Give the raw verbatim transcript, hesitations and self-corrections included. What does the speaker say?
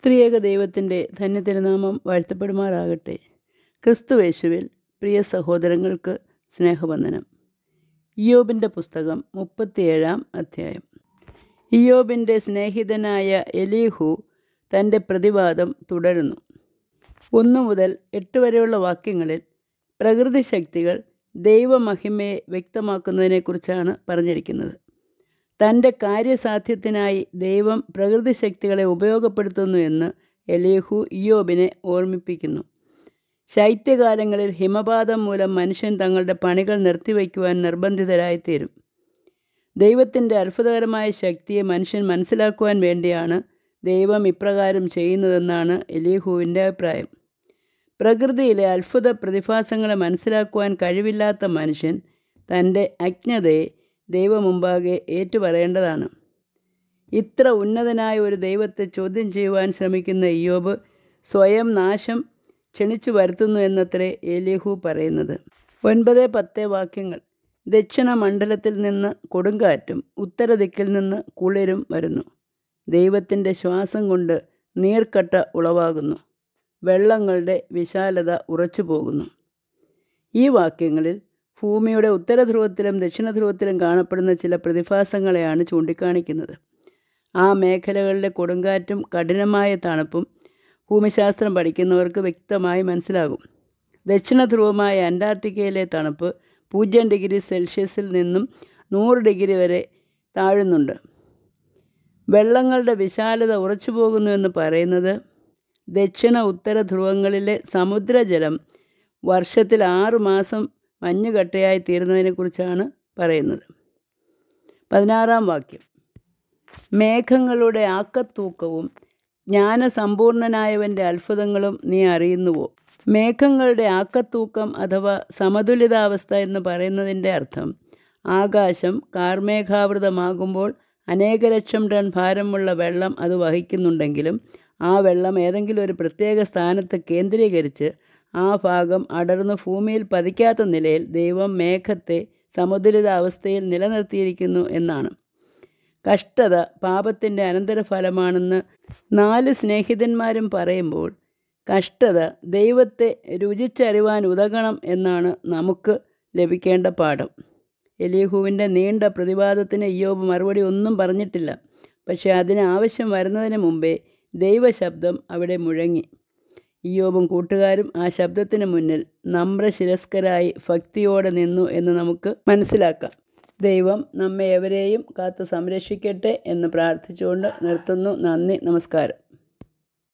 ത്രിയേക ദൈവത്തിൻ്റെ ധന്യതിരുനാമം വാഴ്ത്തപ്പെടുമാറാകട്ടെ. ക്രിസ്തുവേശുവിൽ പ്രിയ സഹോദരങ്ങൾക്ക് സ്നേഹവന്ദനം. ഇയ്യോബിൻ്റെ പുസ്തകം മുപ്പത്തിയേഴാം അധ്യായം. ഇയ്യോബിൻ്റെ സ്നേഹിതനായ എലീഹു തൻ്റെ പ്രതിവാദം തുടരുന്നു. ഒന്നു മുതൽ എട്ട് വരെയുള്ള വാക്യങ്ങളിൽ പ്രകൃതി ശക്തികൾ ദൈവമഹിമയെ വ്യക്തമാക്കുന്നതിനെക്കുറിച്ചാണ് പറഞ്ഞിരിക്കുന്നത്. തൻ്റെ കാര്യസാധ്യത്തിനായി ദൈവം പ്രകൃതി ശക്തികളെ ഉപയോഗപ്പെടുത്തുന്നു എന്ന് എലീഹു ഇയ്യോബിനെ ഓർമ്മിപ്പിക്കുന്നു. ശൈത്യകാലങ്ങളിൽ ഹിമപാതം മൂലം മനുഷ്യൻ തങ്ങളുടെ പണികൾ നിർത്തിവയ്ക്കുവാൻ നിർബന്ധിതരായിത്തീരും. ദൈവത്തിൻ്റെ അത്ഭുതകരമായ ശക്തിയെ മനുഷ്യൻ മനസ്സിലാക്കുവാൻ വേണ്ടിയാണ് ദൈവം ഇപ്രകാരം ചെയ്യുന്നതെന്നാണ് എലീഹുവിൻ്റെ അഭിപ്രായം. പ്രകൃതിയിലെ അത്ഭുത പ്രതിഭാസങ്ങളെ മനസ്സിലാക്കുവാൻ കഴിവില്ലാത്ത മനുഷ്യൻ തൻ്റെ അജ്ഞതയെ ദൈവമുമ്പാകെ ഏറ്റുപറയേണ്ടതാണ്. ഇത്ര ഉന്നതനായ ഒരു ദൈവത്തെ ചോദ്യം ചെയ്യുവാൻ ശ്രമിക്കുന്ന ഇയ്യോബ് സ്വയം നാശം ക്ഷണിച്ചു വരുത്തുന്നു എന്നത്രേ എലീഹു പറയുന്നത്. ഒൻപത് പത്ത് വാക്യങ്ങൾ. ദക്ഷിണ മണ്ഡലത്തിൽ നിന്ന് കൊടുങ്കാറ്റും ഉത്തരദിക്കിൽ നിന്ന് കുളിരും വരുന്നു. ദൈവത്തിൻ്റെ ശ്വാസം കൊണ്ട് നീർക്കട്ട ഉളവാകുന്നു. വെള്ളങ്ങളുടെ വിശാലത ഉറച്ചു പോകുന്നു. ഈ വാക്യങ്ങളിൽ ഭൂമിയുടെ ഉത്തരധ്രുവത്തിലും ദക്ഷിണധ്രുവത്തിലും കാണപ്പെടുന്ന ചില പ്രതിഭാസങ്ങളെയാണ് ചൂണ്ടിക്കാണിക്കുന്നത്. ആ മേഖലകളിലെ കൊടുങ്കാറ്റും കഠിനമായ തണുപ്പും ഭൂമിശാസ്ത്രം പഠിക്കുന്നവർക്ക് വ്യക്തമായി മനസ്സിലാകും. ദക്ഷിണധ്രുവമായ അന്റാർട്ടിക്കയിലെ തണുപ്പ് പൂജ്യം ഡിഗ്രി സെൽഷ്യസിൽ നിന്നും നൂറ് ഡിഗ്രി വരെ താഴുന്നുണ്ട്. വെള്ളങ്ങളുടെ വിശാലത ഉറച്ചു പോകുന്നു എന്ന് പറയുന്നത് ദക്ഷിണ ഉത്തര ധ്രുവങ്ങളിലെ സമുദ്രജലം വർഷത്തിൽ ആറു മാസം മഞ്ഞുകട്ടയായി തീരുന്നതിനെക്കുറിച്ചാണ് പറയുന്നത്. പതിനാറാം വാക്യം. മേഘങ്ങളുടെ ആക്കത്തൂക്കവും ജ്ഞാനസമ്പൂർണനായവൻ്റെ അത്ഭുതങ്ങളും നീ അറിയുന്നുവോ? മേഘങ്ങളുടെ ആക്കത്തൂക്കം അഥവാ സമതുലിതാവസ്ഥ എന്ന് പറയുന്നതിൻ്റെ അർത്ഥം ആകാശം കാർമേഘാവൃതമാകുമ്പോൾ അനേക ലക്ഷം ടൺ ഭാരമുള്ള വെള്ളം അത് വഹിക്കുന്നുണ്ടെങ്കിലും ആ വെള്ളം ഏതെങ്കിലും ഒരു പ്രത്യേക സ്ഥാനത്ത് കേന്ദ്രീകരിച്ച് ആ ഭാഗം അടർന്ന് ഭൂമിയിൽ പതിക്കാത്ത നിലയിൽ ദൈവം മേഘത്തെ സമുദ്രിത അവസ്ഥയിൽ നിലനിർത്തിയിരിക്കുന്നു എന്നാണ്. കഷ്ടത പാപത്തിൻ്റെ അനന്തരഫലമാണെന്ന് നാല് സ്നേഹിതന്മാരും പറയുമ്പോൾ കഷ്ടത ദൈവത്തെ രുചിച്ചറിവാൻ ഉതകണം എന്നാണ് നമുക്ക് ലഭിക്കേണ്ട പാഠം. എലീഹുവിൻ്റെ നീണ്ട പ്രതിവാദത്തിന് ഇയ്യോബ് മറുപടി ഒന്നും പറഞ്ഞിട്ടില്ല. പക്ഷേ അതിന് ആവശ്യം വരുന്നതിന് മുമ്പേ ദൈവശബ്ദം അവിടെ മുഴങ്ങി. ഇയ്യോബും കൂട്ടുകാരും ആ ശബ്ദത്തിന് മുന്നിൽ നമ്രശിരസ്കരായി ഭക്തിയോടെ നിന്നു എന്ന് നമുക്ക് മനസ്സിലാക്കാം. ദൈവം നമ്മെ എവരെയും കാത്ത് സംരക്ഷിക്കട്ടെ എന്ന് പ്രാർത്ഥിച്ചുകൊണ്ട് നിർത്തുന്നു. നന്ദി, നമസ്കാരം.